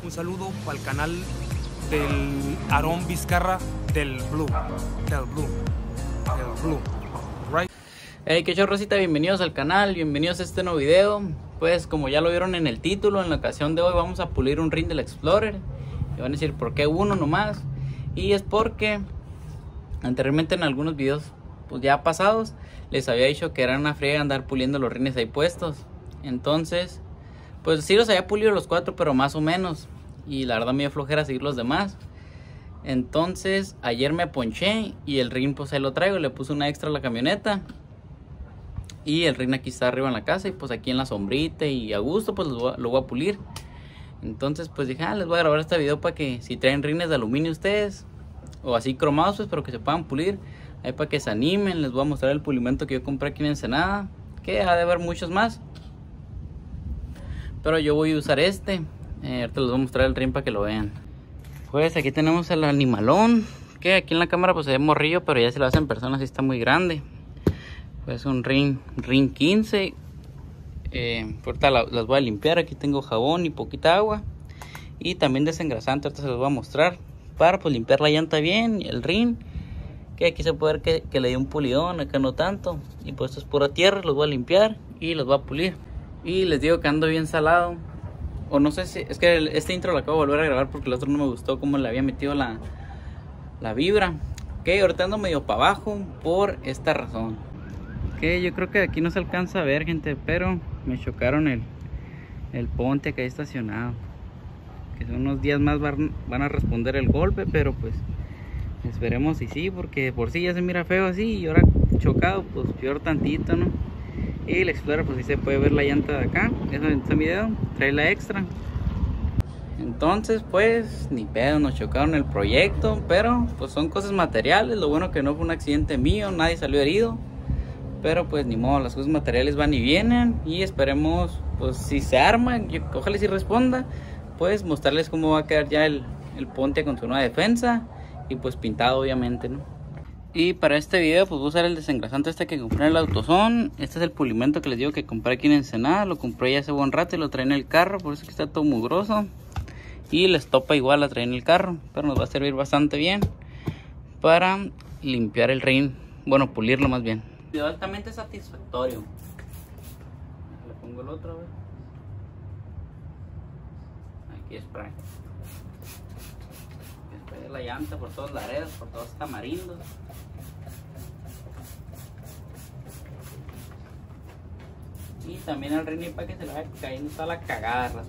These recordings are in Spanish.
un saludo para el canal del Aarón Vizcarra del Blue. Right. Hey, qué chorrosita, bienvenidos al canal, bienvenidos a este nuevo video. Pues como ya lo vieron en el título, en la ocasión de hoy vamos a pulir un rin del Explorer. Y van a decir, ¿por qué uno nomás? Y es porque anteriormente en algunos videos pues ya pasados les había dicho que era una friega andar puliendo los rines ahí puestos. Entonces pues sí los había pulido los 4, pero más o menos, y la verdad me dio flojera seguir los demás. Entonces ayer me ponché y el rin pues ahí lo traigo, le puse una extra a la camioneta. Y el rin aquí está arriba en la casa y pues aquí en la sombrita y a gusto pues lo voy a pulir. Entonces pues dije, les voy a grabar este video para que si traen rines de aluminio ustedes o así cromados pues, pero que se puedan pulir, ahí para que se animen. Les voy a mostrar el pulimento que yo compré aquí en Ensenada, que ha de haber muchos más, pero yo voy a usar este. Ahorita les voy a mostrar el rin para que lo vean. Pues aquí tenemos el animalón, que aquí en la cámara pues se ve morrillo, pero ya se lo hace en persona, así está muy grande. Pues un rin 15. Ahorita las voy a limpiar. Aquí tengo jabón y poquita agua y también desengrasante, ahorita se los voy a mostrar para pues limpiar la llanta bien y el rin, que aquí se puede ver que le di un pulidón, acá no tanto. Y pues esto es pura tierra, los voy a limpiar y los voy a pulir. Y les digo que ando bien salado, o no sé si es que este intro lo acabo de volver a grabar porque el otro no me gustó cómo le había metido la vibra. Que ahorita ando medio para abajo por esta razón. Que yo creo que aquí no se alcanza a ver, gente, pero me chocaron el ponte que hay estacionado. Que son unos días más van a responder el golpe, pero pues esperemos si sí, porque por sí ya se mira feo así y ahora chocado pues peor tantito, ¿no? Y el Explorer pues sí se puede ver la llanta de acá, eso en este video, trae la extra. Entonces pues ni pedo, nos chocaron el proyecto, pero pues son cosas materiales. Lo bueno que no fue un accidente mío, nadie salió herido, pero pues ni modo, las cosas materiales van y vienen. Y esperemos pues si se arma, ojalá si responda, pues mostrarles cómo va a quedar ya el ponte con su nueva defensa y pues pintado obviamente, ¿no? Y para este video pues voy a usar el desengrasante este que compré en el AutoZone. Este es el pulimento que les digo que compré aquí en Ensenada. Lo compré ya hace buen rato y lo traí en el carro, por eso que está todo mugroso. Y la estopa igual la traí en el carro, pero nos va a servir bastante bien para limpiar el rin, bueno, pulirlo más bien. Video altamente satisfactorio. Le pongo el otro, a ver. Aquí es spray. Spray de la llanta por todos los laredos, por todos los tamarindos. Y también el rin para que se le vaya cayendo toda la cagada.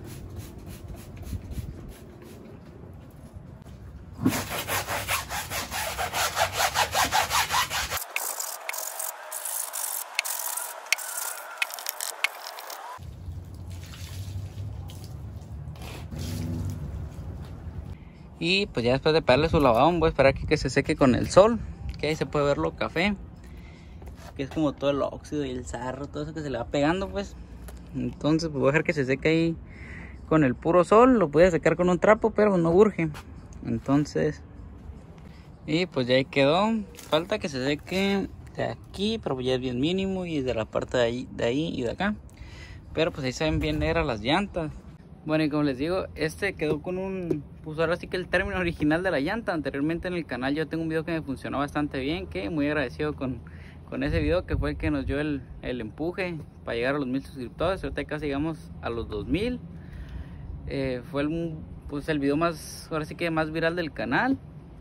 Y pues ya después de pegarle su lavado voy a esperar que se seque con el sol, que ahí se puede ver lo café, que es como todo el óxido y el sarro, todo eso que se le va pegando pues. Entonces pues voy a dejar que se seque ahí con el puro sol. Lo voy a secar con un trapo, pero no urge. Entonces, y pues ya ahí quedó. Falta que se seque de aquí, pero ya es bien mínimo, y de la parte de ahí y de acá. Pero pues ahí se ven bien negras las llantas. Bueno, y como les digo, este quedó con un, pues ahora sí que el término original de la llanta. Anteriormente en el canal yo tengo un video que me funcionó bastante bien, que muy agradecido con ese video, que fue el que nos dio el empuje para llegar a los 1000 suscriptores. Ahorita casi llegamos a los 2000. Fue el video más, ahora sí que más viral del canal.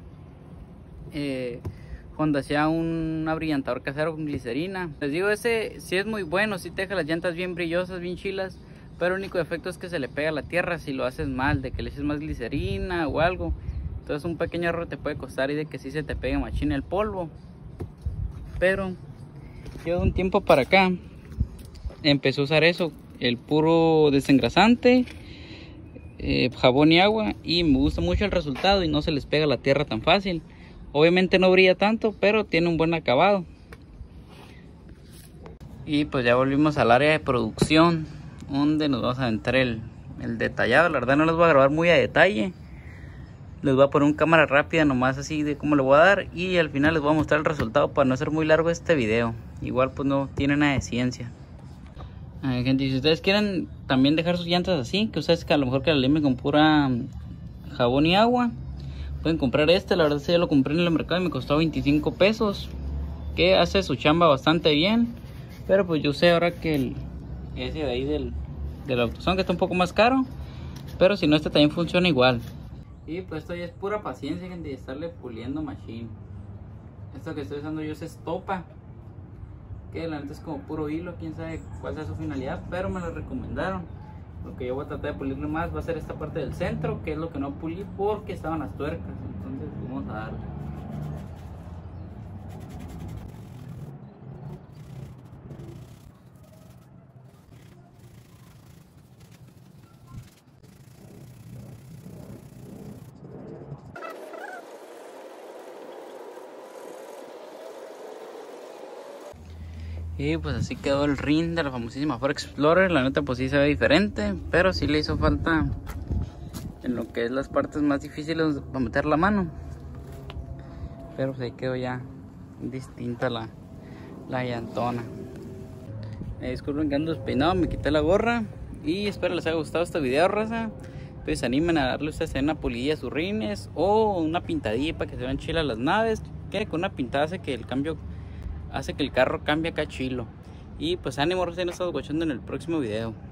Cuando hacía un abrillantador casero con glicerina. Les digo, ese sí es muy bueno, sí te deja las llantas bien brillosas, bien chilas. Pero el único defecto es que se le pega a la tierra si lo haces mal, de que le eches más glicerina o algo. Entonces un pequeño error te puede costar y de que sí se te pegue machín el polvo. Pero yo de un tiempo para acá empecé a usar eso, el puro desengrasante, jabón y agua, y me gusta mucho el resultado y no se les pega la tierra tan fácil. Obviamente no brilla tanto, pero tiene un buen acabado. Y pues ya volvimos al área de producción, donde nos vamos a aventar el detallado. La verdad no les voy a grabar muy a detalle, les voy a poner una cámara rápida nomás así de cómo le voy a dar, y al final les voy a mostrar el resultado para no hacer muy largo este video. Igual pues no tiene nada de ciencia. Gente, si ustedes quieren también dejar sus llantas así, que ustedes que a lo mejor que la limpien con pura jabón y agua, pueden comprar este. La verdad es que yo lo compré en el mercado y me costó 25 pesos, que hace su chamba bastante bien. Pero pues yo sé ahora que ese de ahí del AutoZone, que está un poco más caro, pero si no, este también funciona igual. Y pues esto ya es pura paciencia, gente, de estarle puliendo machine. Esto que estoy usando yo es estopa, que la neta es como puro hilo, quién sabe cuál sea su finalidad, pero me lo recomendaron. Lo que yo voy a tratar de pulirle más va a ser esta parte del centro, que es lo que no pulí porque estaban las tuercas. Entonces vamos a darle. Y pues así quedó el rin de la famosísima Ford Explorer. La neta pues sí se ve diferente, pero sí le hizo falta en lo que es las partes más difíciles para meter la mano. Pero pues ahí quedó ya distinta la llantona. Disculpen que ando despeinado, me quité la gorra. Y espero les haya gustado este video, raza. Pues animen a darle ustedes una pulidilla a sus rines o una pintadilla para que se vean chilas las naves. Que con una pintada hace que el carro cambie acá chilo. Y pues ánimo, raza, y nos estamos guachando en el próximo video.